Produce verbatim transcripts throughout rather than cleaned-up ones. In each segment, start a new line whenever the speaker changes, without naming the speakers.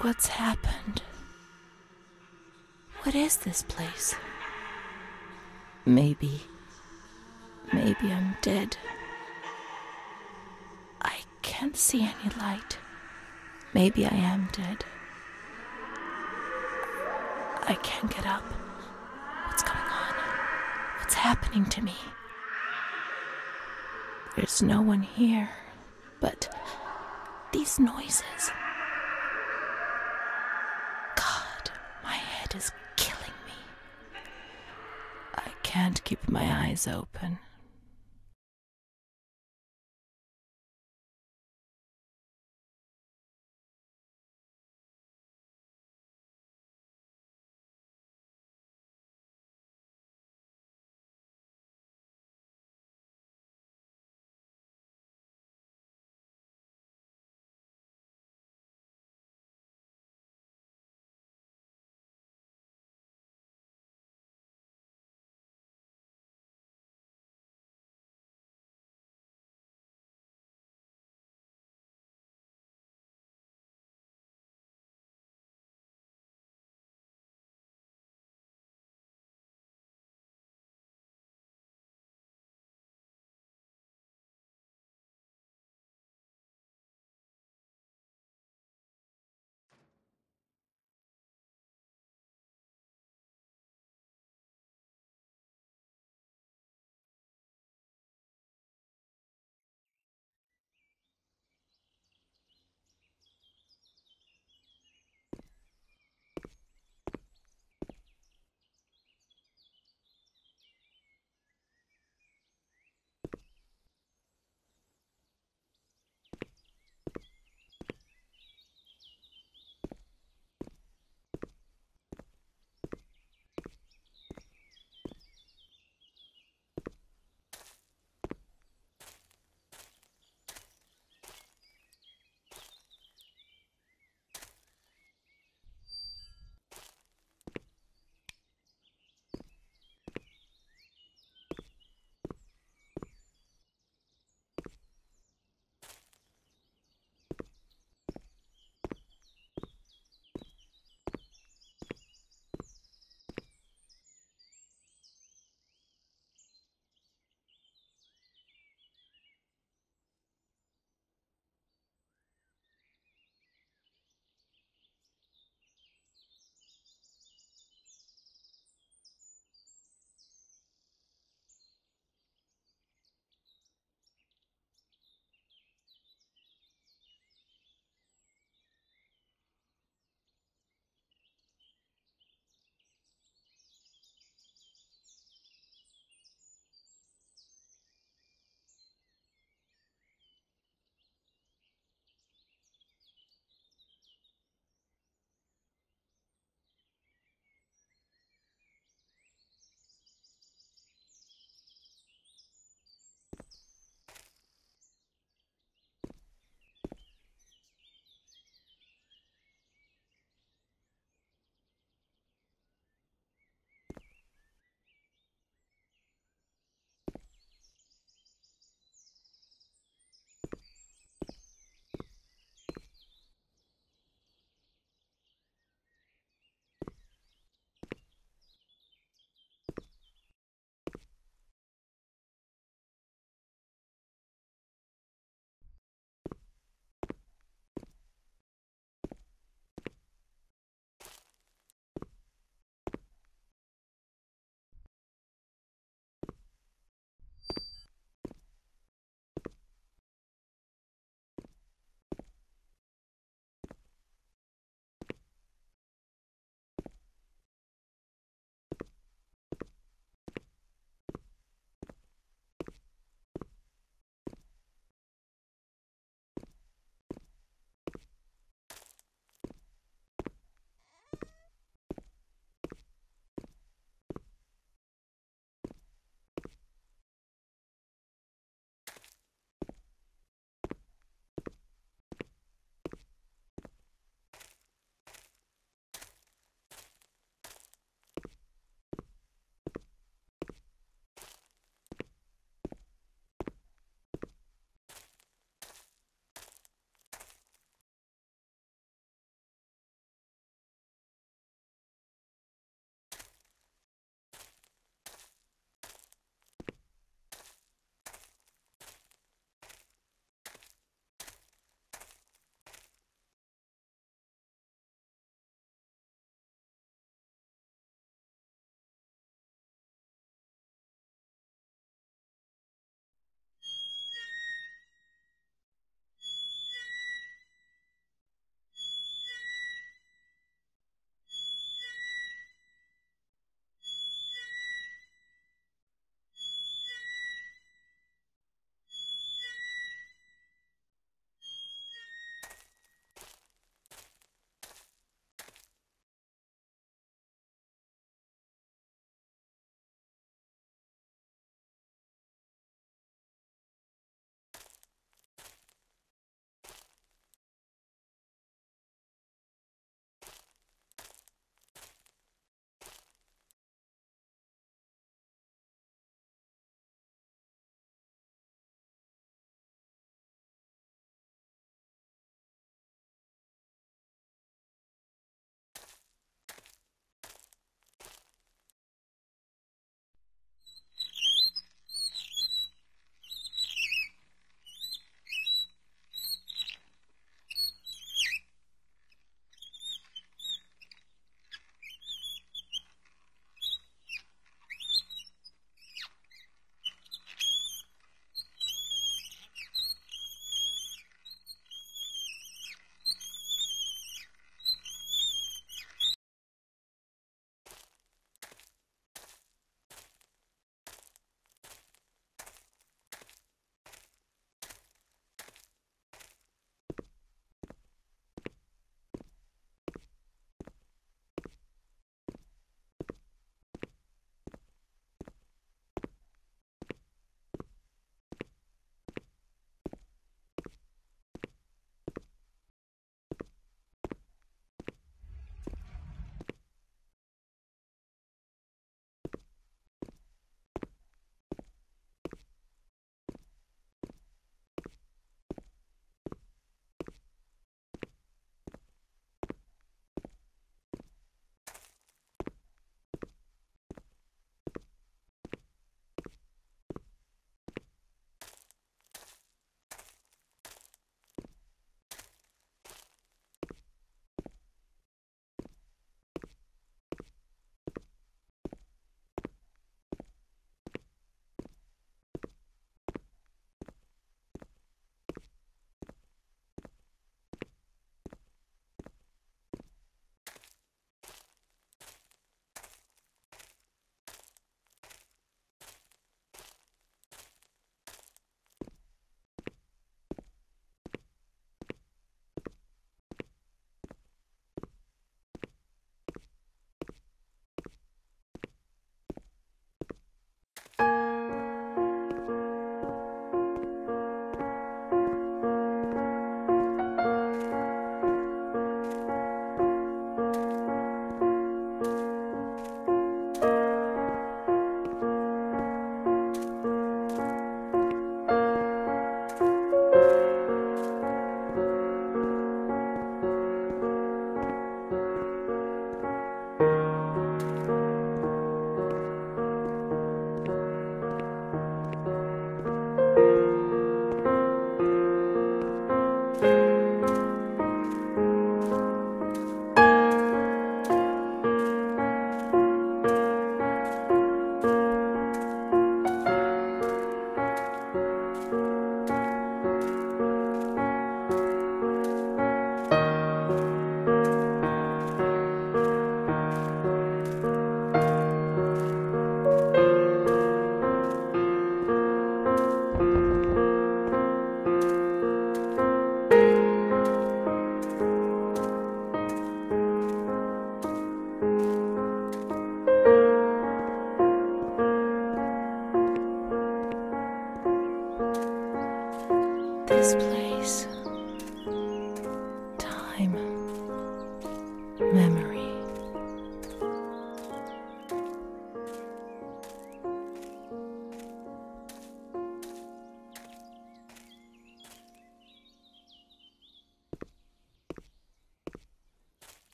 What's happened? What is this place? Maybe, maybe I'm dead. I can't see any light. Maybe I am dead. I can't get up. What's going on? What's happening to me? There's no one here, but these noises. God, my head is killing me. I can't keep my eyes open.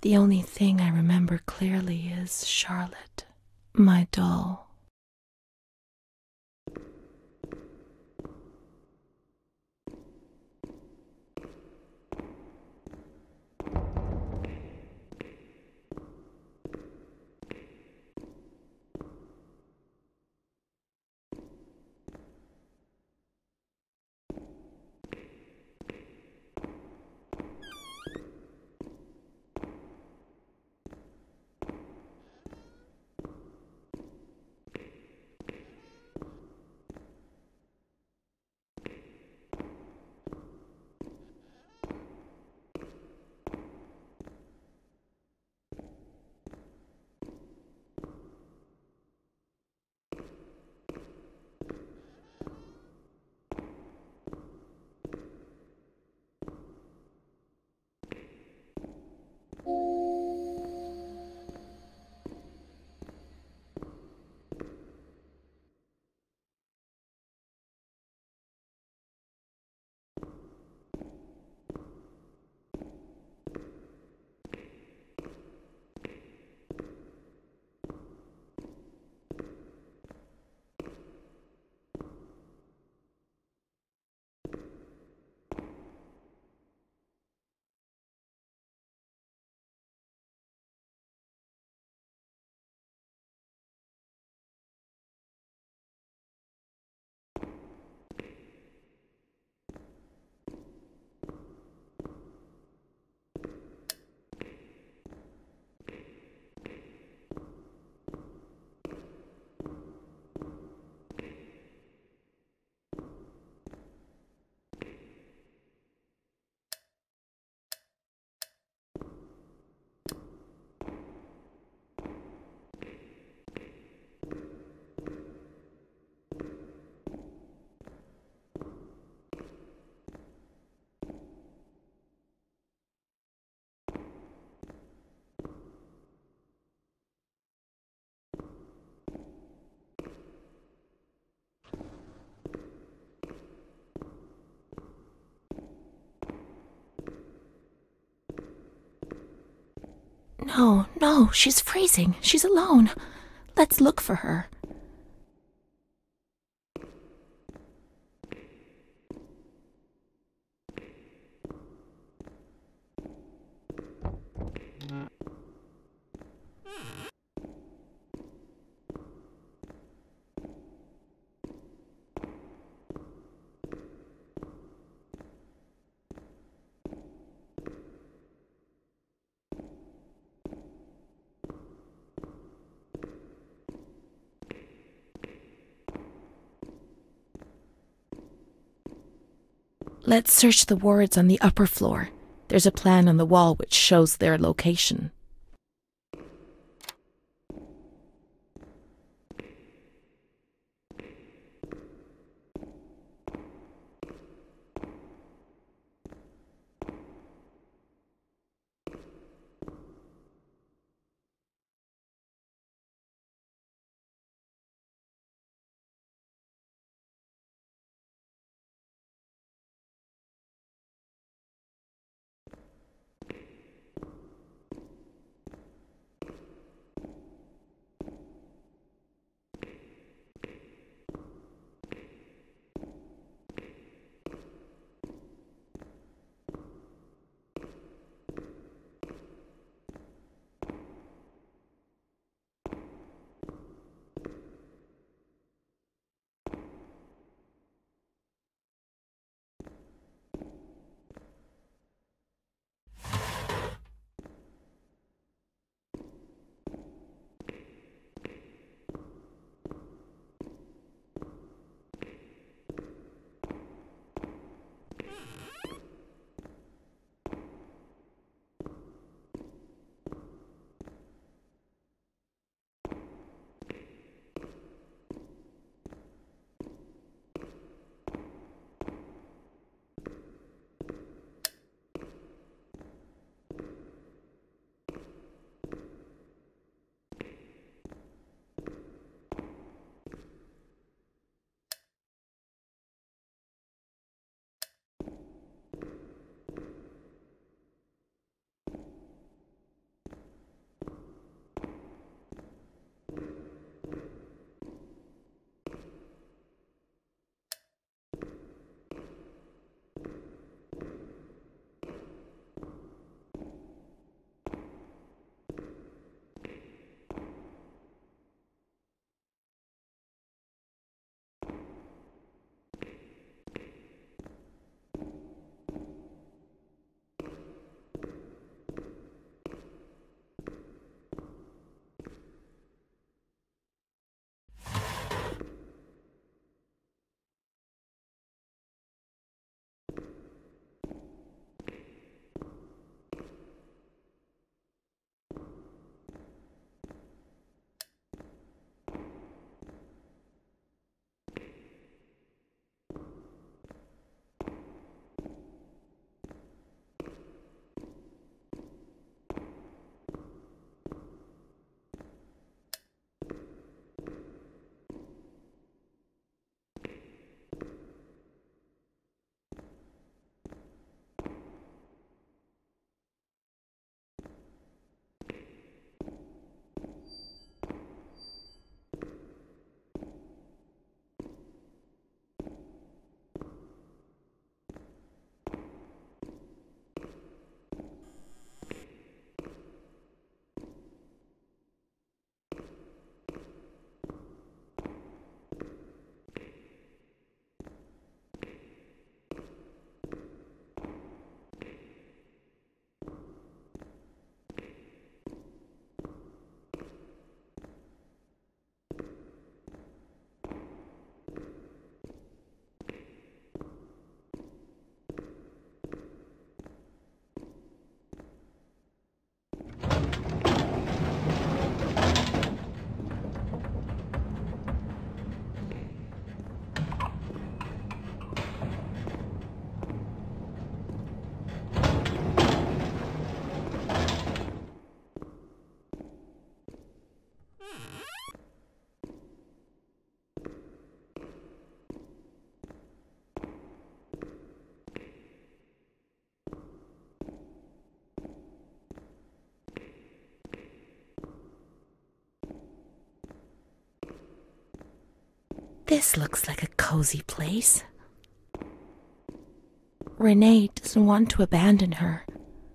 The only thing I remember clearly is Charlotte, my doll. No, no, she's freezing. She's alone. Let's look for her. Let's search the wards on the upper floor. There's a plan on the wall which shows their location. This looks like a cozy place. Renee doesn't want to abandon her.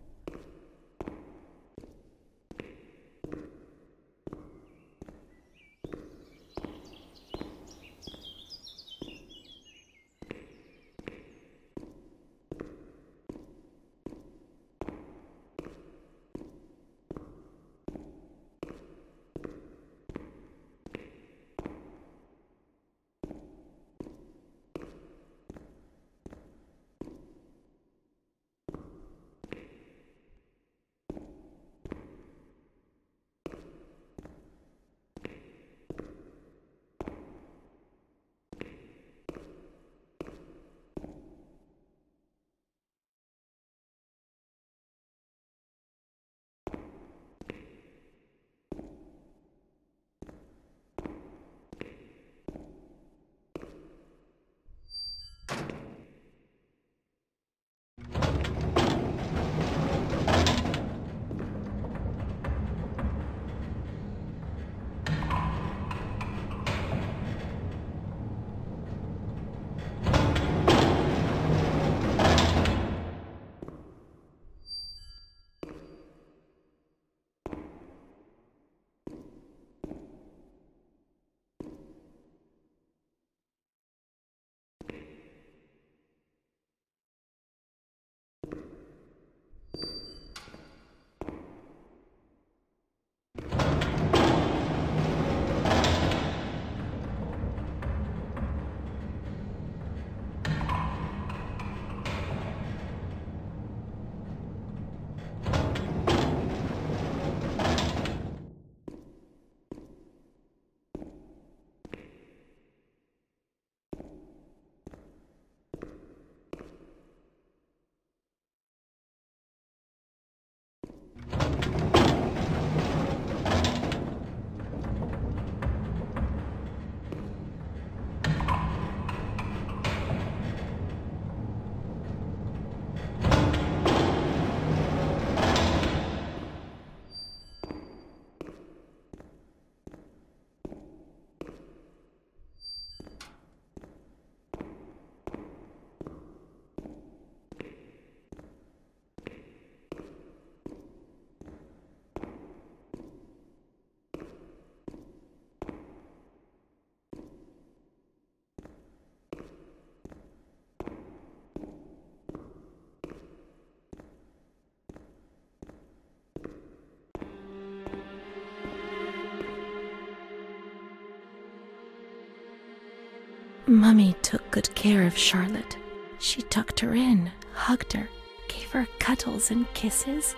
Mummy took good care of Charlotte. She tucked her in, hugged her, gave her cuddles and kisses.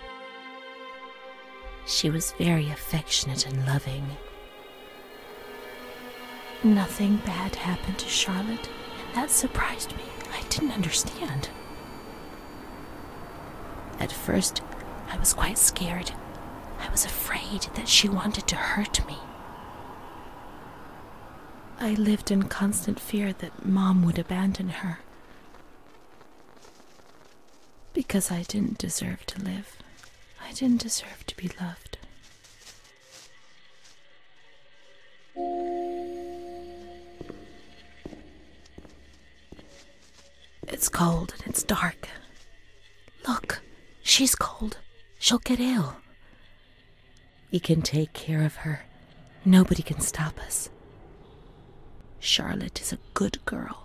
She was very affectionate and loving. Nothing bad happened to Charlotte, and that surprised me. I didn't understand. At first, I was quite scared. I was afraid that she wanted to hurt me. I lived in constant fear that Mom would abandon her. Because I didn't deserve to live. I didn't deserve to be loved. It's cold and it's dark. Look, she's cold. She'll get ill. We can take care of her. Nobody can stop us. Charlotte is a good girl.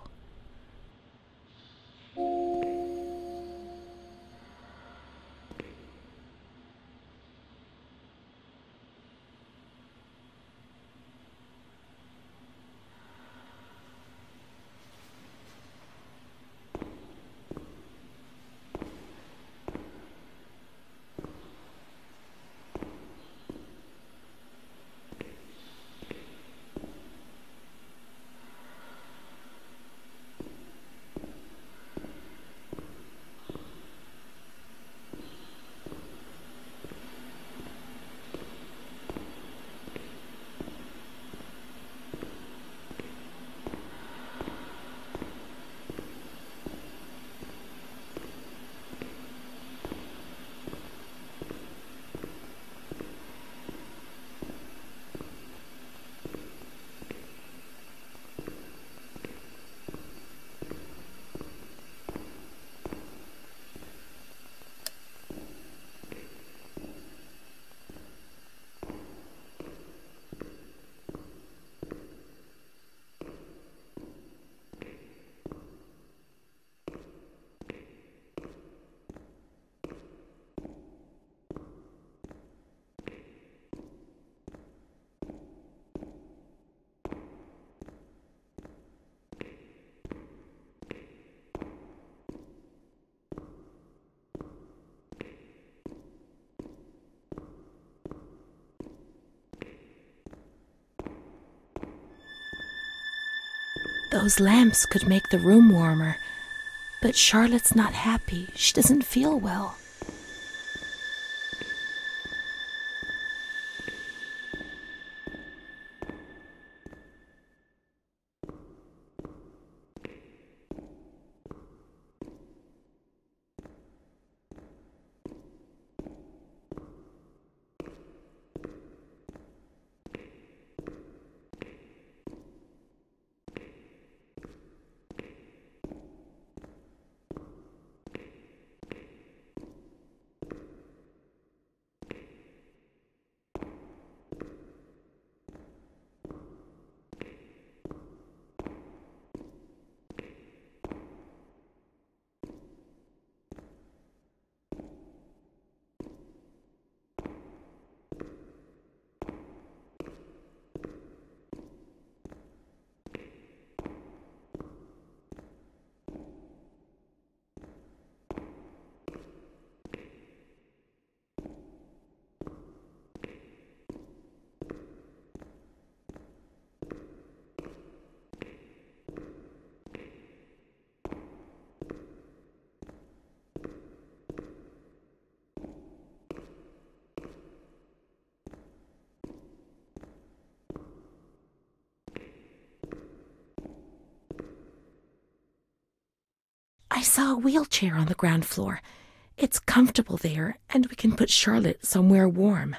Those lamps could make the room warmer, but Charlotte's not happy. She doesn't feel well. I saw a wheelchair on the ground floor. It's comfortable there, and we can put Charlotte somewhere warm.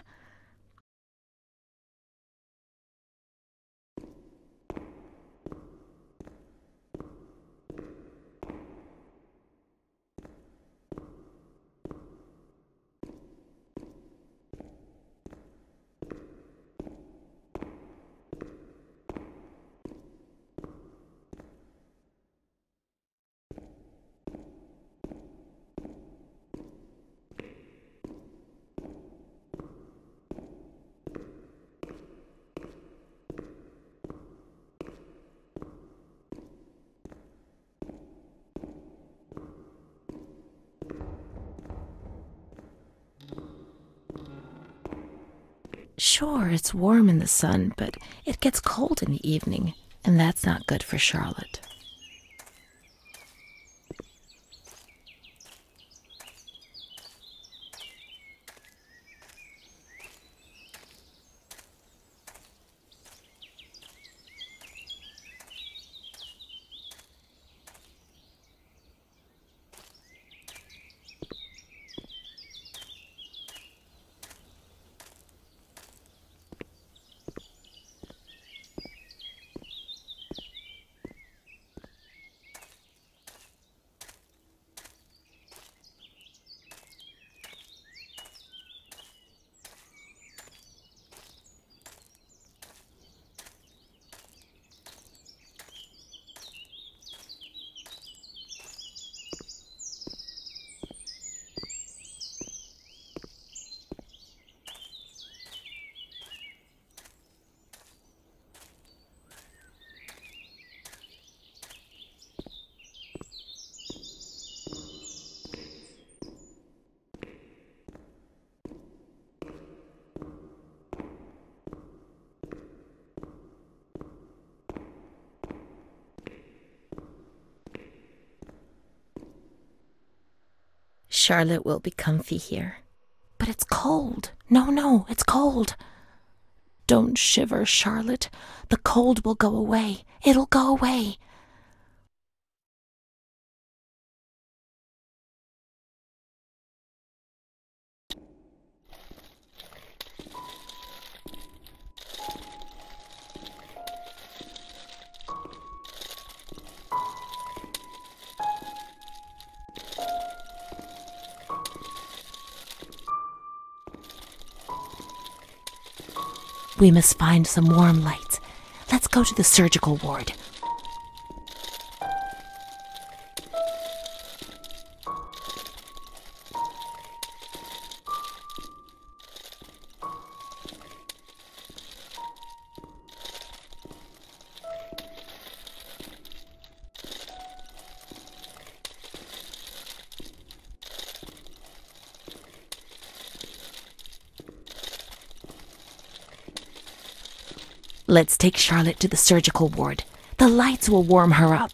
Sure, it's warm in the sun, but it gets cold in the evening, and that's not good for Charlotte. Charlotte will be comfy here. But it's cold. No, no, it's cold. Don't shiver, Charlotte. The cold will go away. It'll go away. We must find some warm lights. Let's go to the surgical ward. Let's take Charlotte to the surgical ward. The lights will warm her up.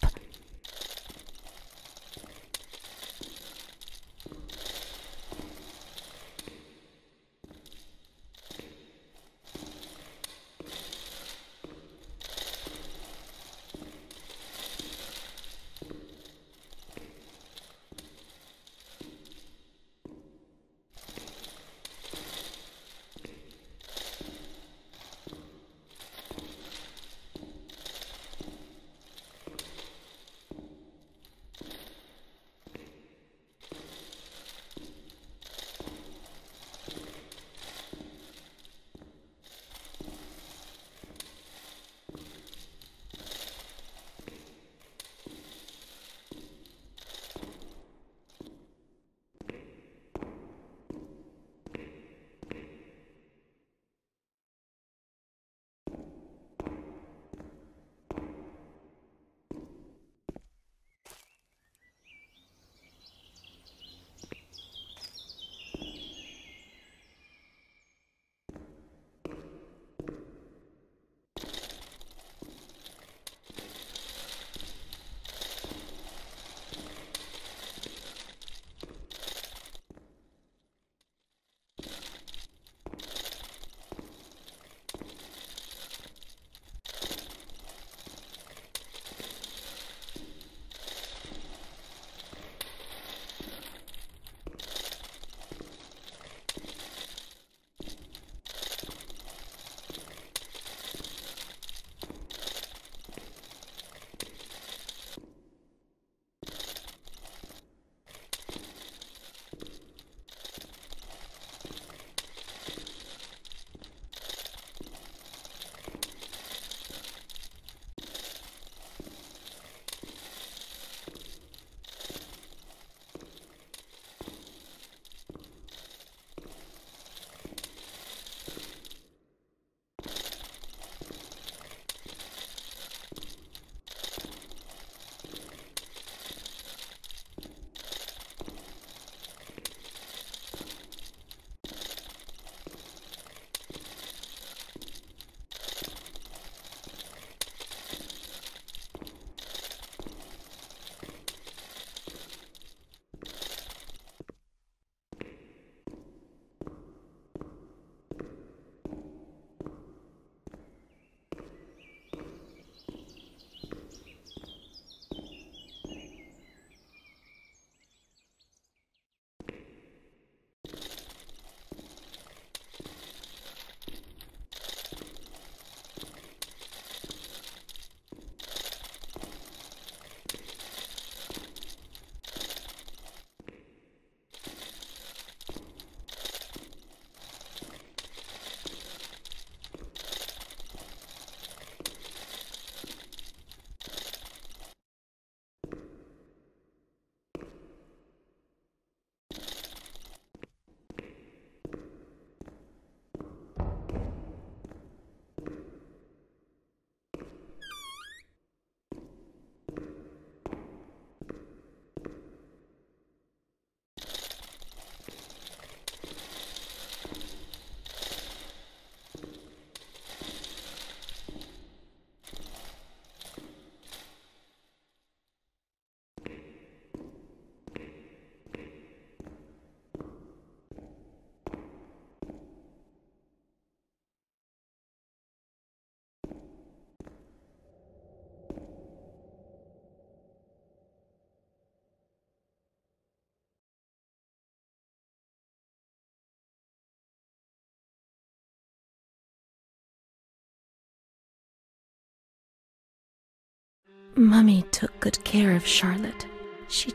Mummy took good care of Charlotte. She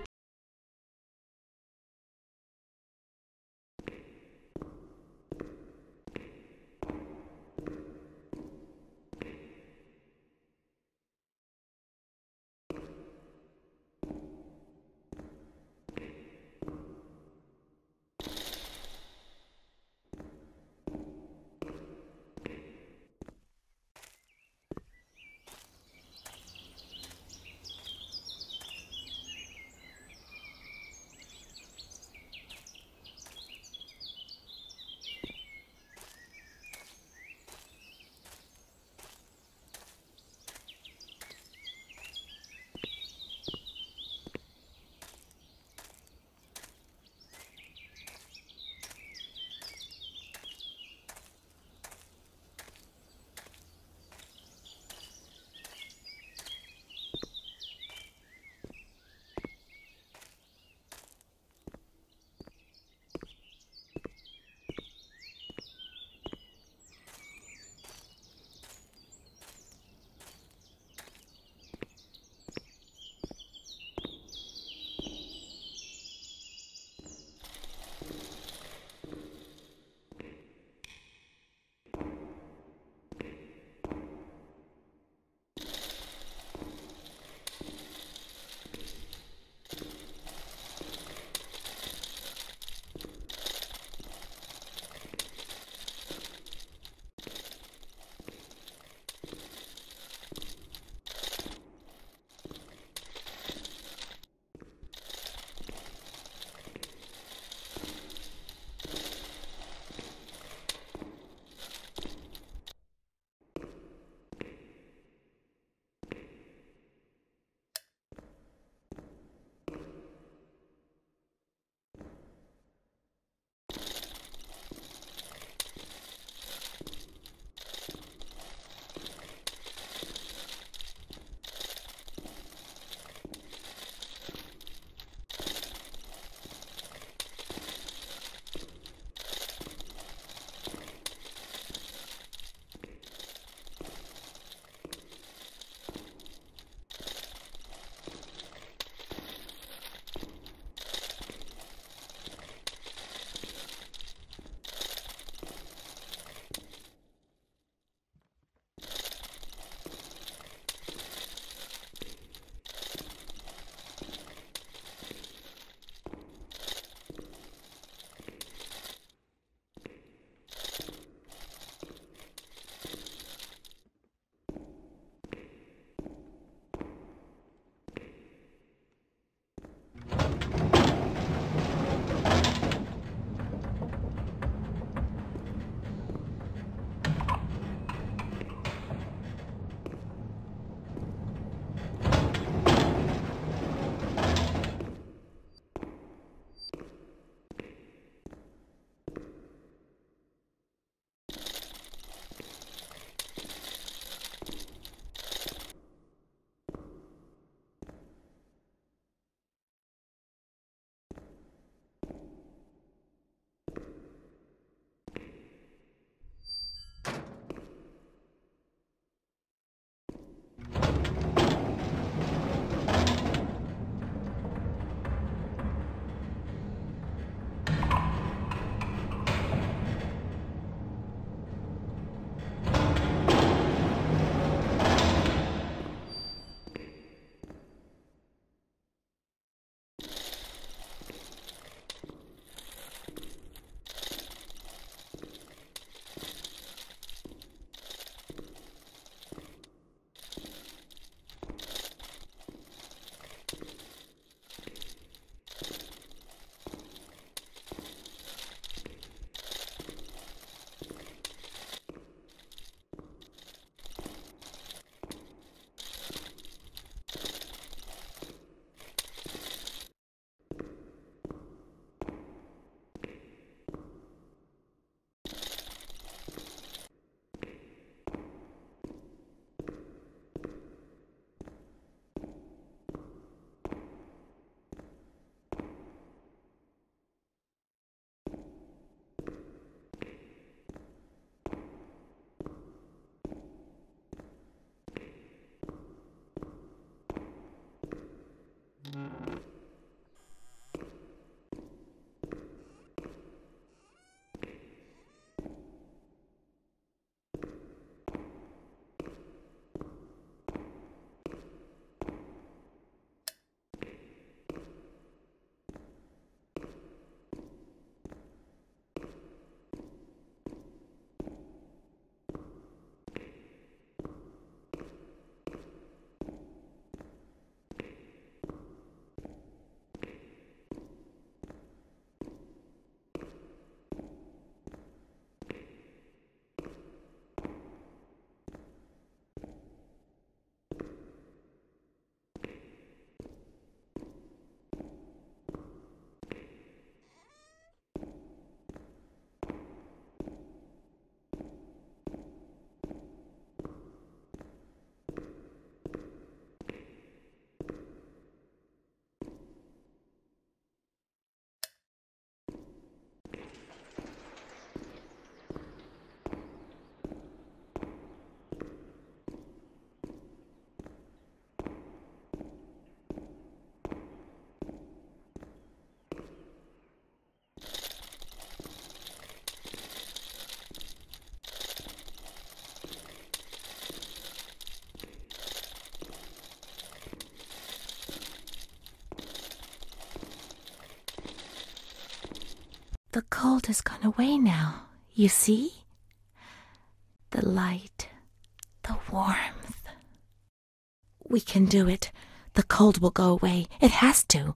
The cold has gone away now, you see? The light, the warmth. We can do it. The cold will go away. It has to.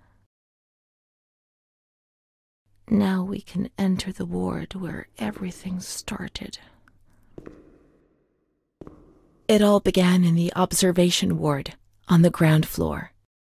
Now we can enter the ward where everything started. It all began in the observation ward on the ground floor.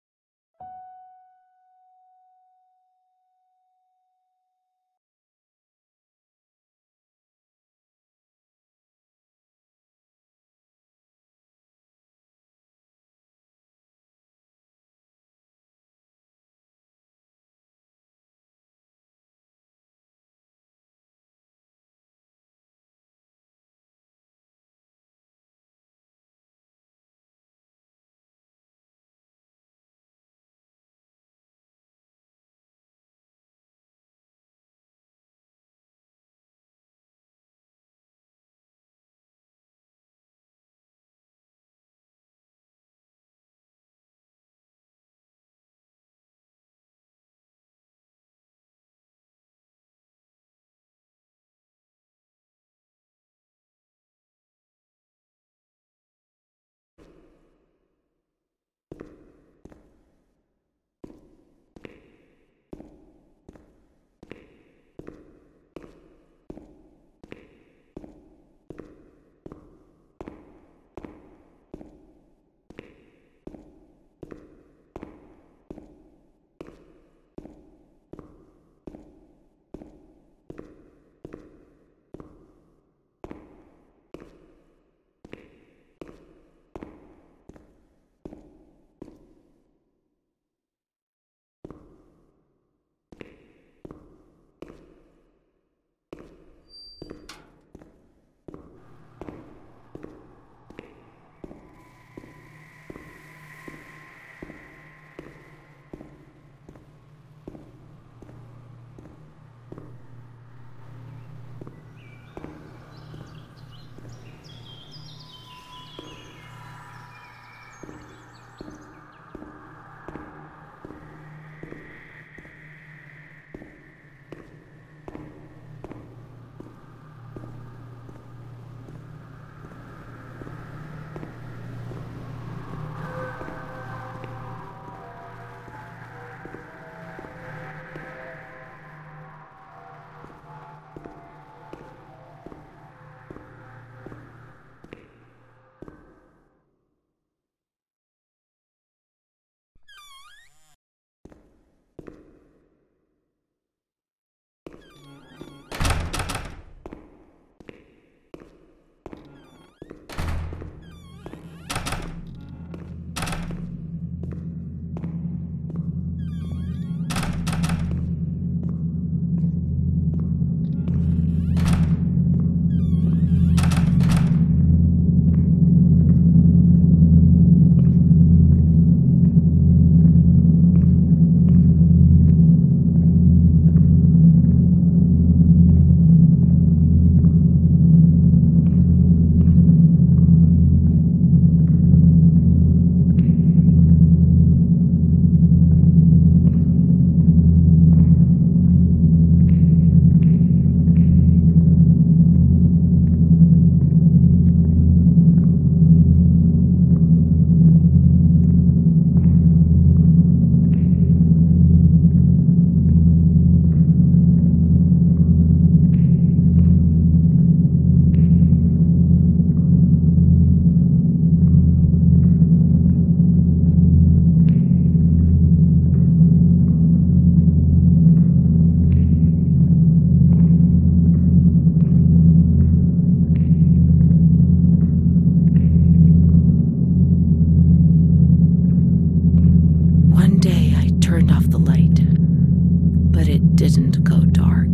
didn't go dark.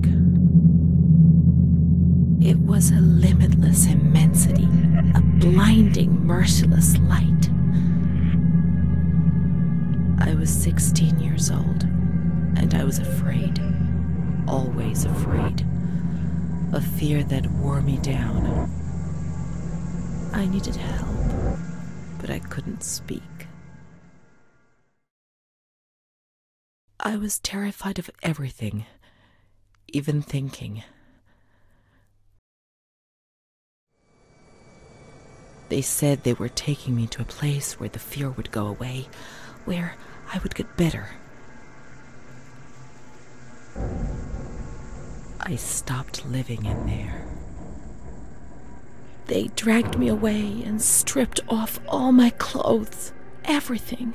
It was a limitless immensity, a blinding, merciless light. I was sixteen years old, and I was afraid, always afraid, a fear that wore me down. I needed help, but I couldn't speak. I was terrified of everything, even thinking. They said they were taking me to a place where the fear would go away, where I would get better. I stopped living in there. They dragged me away and stripped off all my clothes, everything.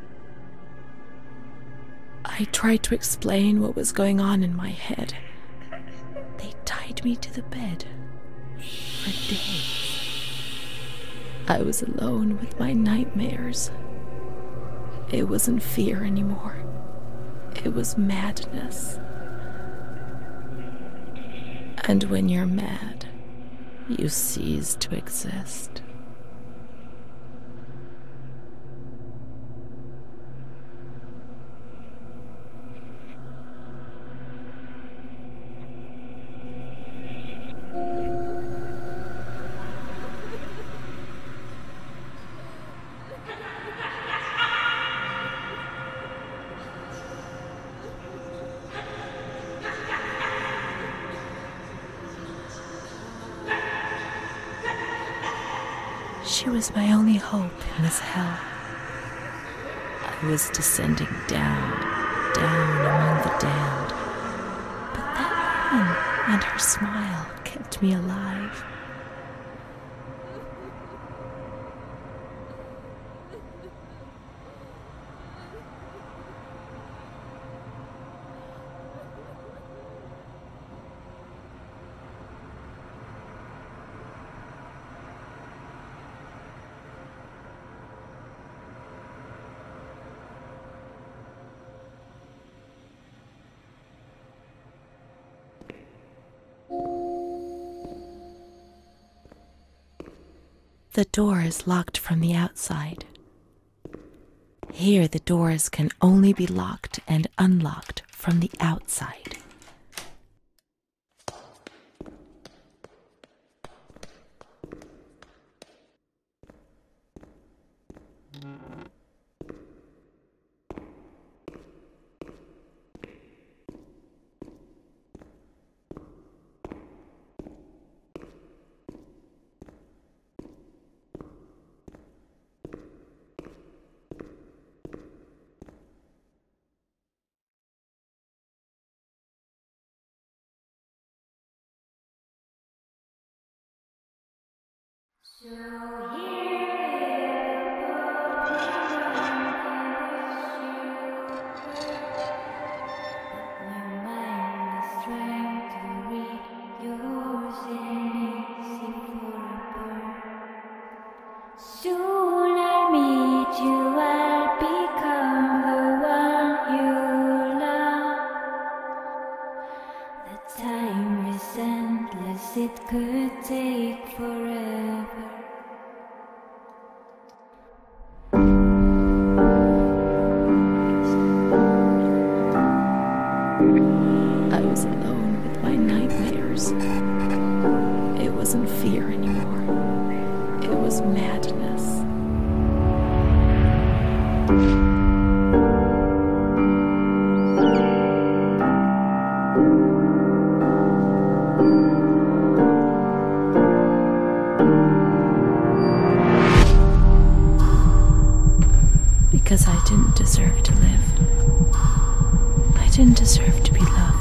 I tried to explain what was going on in my head. They tied me to the bed for days. I was alone with my nightmares. It wasn't fear anymore. It was madness. And when you're mad, you cease to exist. She was my only hope in this hell. I was descending down, down among the damned. But that woman and her smile kept me alive. The door is locked from the outside. Here, the doors can only be locked and unlocked from the outside.
So here my mind is trying to read yours and easy for a bird. Soon I'll meet you, I'll become the one you love. The time is endless, it could take forever.
I was alone with my nightmares. It wasn't fear anymore. It was madness. Because I didn't deserve to live. I didn't deserve to be loved.